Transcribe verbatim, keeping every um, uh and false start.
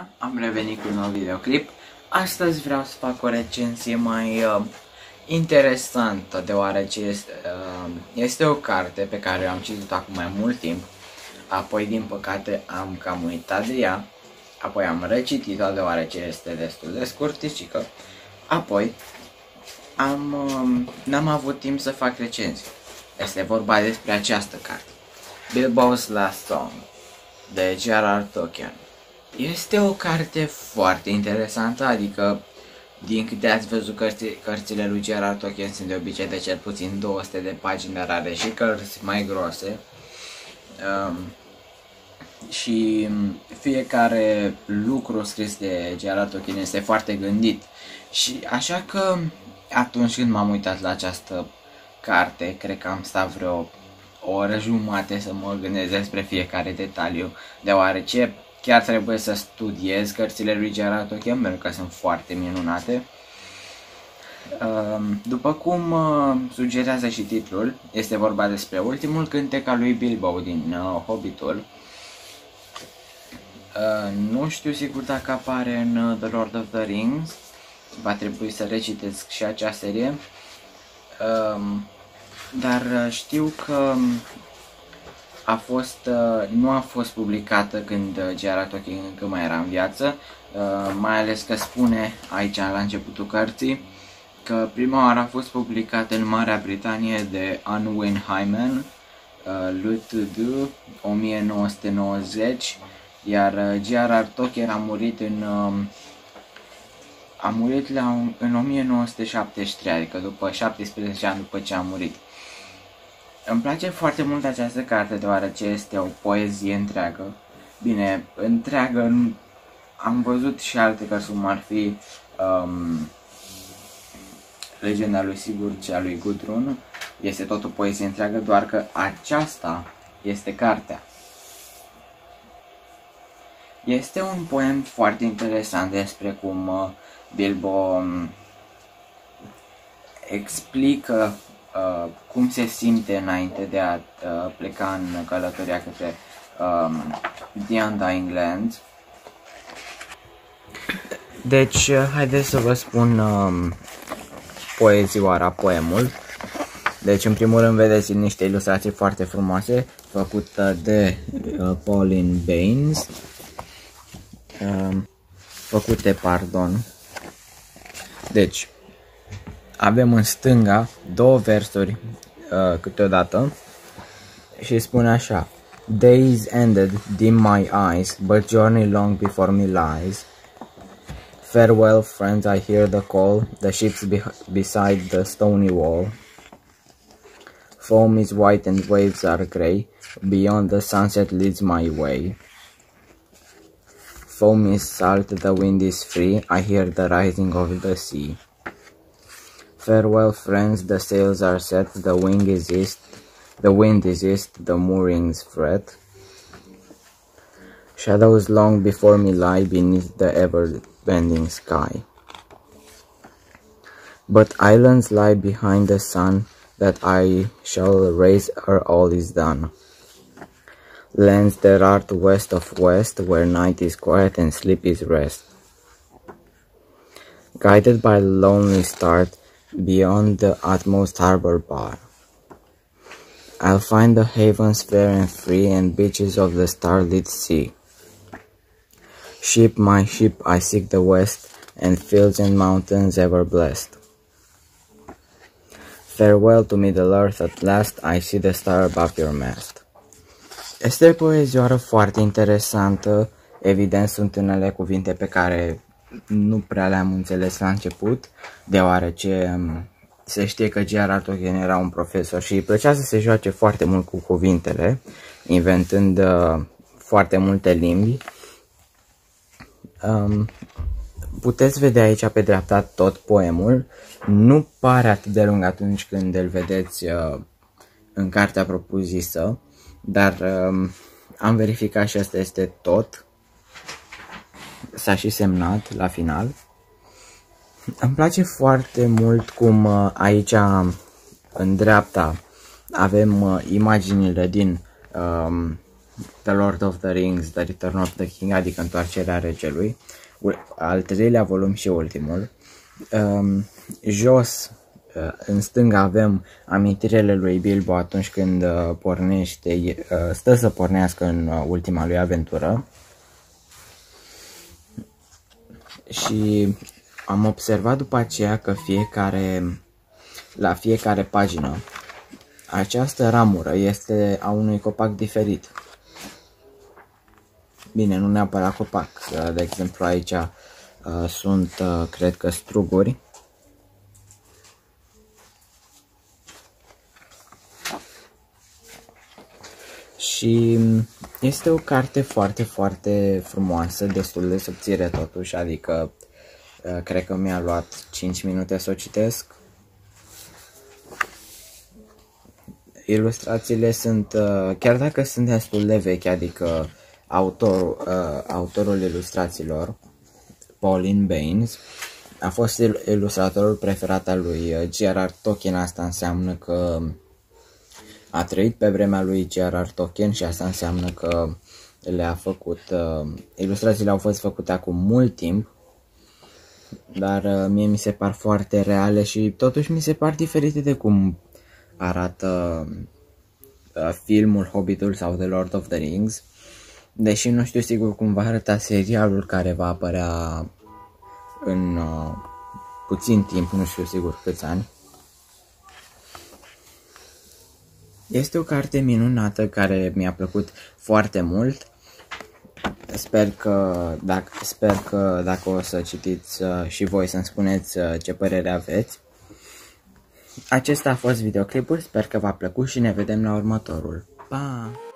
bună! Am revenit cu un nou videoclip. Astăzi vreau să fac o recenzie mai uh, interesantă, deoarece este, uh, este o carte pe care am citit-o acum mai mult timp. Apoi, din păcate, am cam uitat de ea. Apoi am recitit-o, deoarece este destul de scurticică. Apoi, am, uh, n-am avut timp să fac recenzii. Este vorba despre această carte, Bilbo's Last Song, de J R R. Tolkien. Este o carte foarte interesantă, adică, din câte ați văzut, cărți, cărțile lui J R R. Tolkien sunt de obicei de cel puțin două sute de pagini, dar are și cărți mai groase. Um, și fiecare lucru scris de J R R. Tolkien este foarte gândit. Și așa că, atunci când m-am uitat la această carte, cred că am stat vreo o oră jumate să mă gândesc despre fiecare detaliu, deoarece chiar trebuie să studiez cărțile lui J R R. Tolkien, pentru că sunt foarte minunate. După cum sugerează și titlul, este vorba despre ultimul cântec al lui Bilbo din Hobbitul. Nu știu sigur dacă apare în The Lord of the Rings, va trebui să recitesc și acea serie. Dar știu că a fost, nu a fost publicată când J R R. Tolkien încă mai era în viață, mai ales că spune aici la începutul cărții că prima oară a fost publicată în Marea Britanie de Unwin Hyman, L T D, o mie nouă sute nouăzeci, iar J R R. Tolkien a murit în a murit la, în o mie nouă sute șaptezeci și trei, adică după șaptesprezece ani după ce a murit. Îmi place foarte mult această carte, deoarece este o poezie întreagă. Bine, întreagă, am văzut și alte cărți, cum ar fi um, Legenda lui Sigurd și a lui Gudrun. Este tot o poezie întreagă, doar că aceasta este cartea. Este un poem foarte interesant despre cum uh, Bilbo um, explică Uh, cum se simte înainte de a uh, pleca în călătoria către um, The Undying Lands. Deci, uh, haideți să vă spun um, poezioara, poemul. Deci, în primul rând, vedeți niște ilustrații foarte frumoase, făcute de uh, Pauline Baynes. Uh, făcute, pardon. Deci, avem în stânga două versuri uh, câteodată și spune așa: Days ended, dim my eyes, but journey long before me lies. Farewell, friends, I hear the call, the ships be beside the stony wall. Foam is white and waves are grey, beyond the sunset leads my way. Foam is salt, the wind is free, I hear the rising of the sea. Farewell, friends, the sails are set, the wing is east, the wind is east, the moorings fret. Shadows long before me lie beneath the ever-bending sky. But islands lie behind the sun, that I shall raise ere all is done. Lands that are to west of west, where night is quiet and sleep is rest. Guided by the lonely star, beyond the utmost harbor bar, I'll find the havens fair and free, and beaches of the starlit sea. Ship, my ship, I seek the west, and fields and mountains ever blessed. Farewell to middle earth, at last I see the star above your mast. Este o poezioară foarte interesantă. Evident, sunt unele cuvinte pe care nu prea le-am înțeles la început, deoarece se știe că J R R. Tolkien era un profesor și îi plăcea să se joace foarte mult cu cuvintele, inventând uh, foarte multe limbi. Um, puteți vedea aici pe dreapta tot poemul. Nu pare atât de lung atunci când îl vedeți uh, în cartea propriu-zisă, dar uh, am verificat și asta este tot. S-a și semnat la final. Îmi place foarte mult cum aici în dreapta avem imaginile din um, The Lord of the Rings, The Return of the King, adică Întoarcerea Regelui, al treilea volum și ultimul. Um, jos, uh, în stânga, avem amintirile lui Bilbo atunci când uh, pornește, uh, stă să pornească în uh, ultima lui aventură. Și am observat după aceea că fiecare, la fiecare pagină, această ramură este a unui copac diferit. Bine, nu neapărat copac, de exemplu aici uh, sunt, uh, cred că, struguri. Și este o carte foarte, foarte frumoasă, destul de subțire totuși, adică uh, cred că mi-a luat cinci minute să o citesc. Ilustrațiile sunt, uh, chiar dacă sunt destul de vechi, adică autorul, uh, autorul ilustrațiilor, Pauline Baynes, a fost ilustratorul preferat al lui J R R Tolkien. Asta înseamnă că a trăit pe vremea lui J R R Tolkien și asta înseamnă că le-a făcut, uh, ilustrațiile au fost făcute acum mult timp, dar uh, mie mi se par foarte reale și totuși mi se par diferite de cum arată uh, filmul Hobbitul sau The Lord of the Rings, deși nu știu sigur cum va arăta serialul care va apărea în uh, puțin timp, nu știu sigur câți ani. Este o carte minunată care mi-a plăcut foarte mult. Sper că, dacă, sper că dacă o să citiți uh, și voi să-mi spuneți uh, ce părere aveți. Acesta a fost videoclipul, sper că v-a plăcut și ne vedem la următorul. Pa!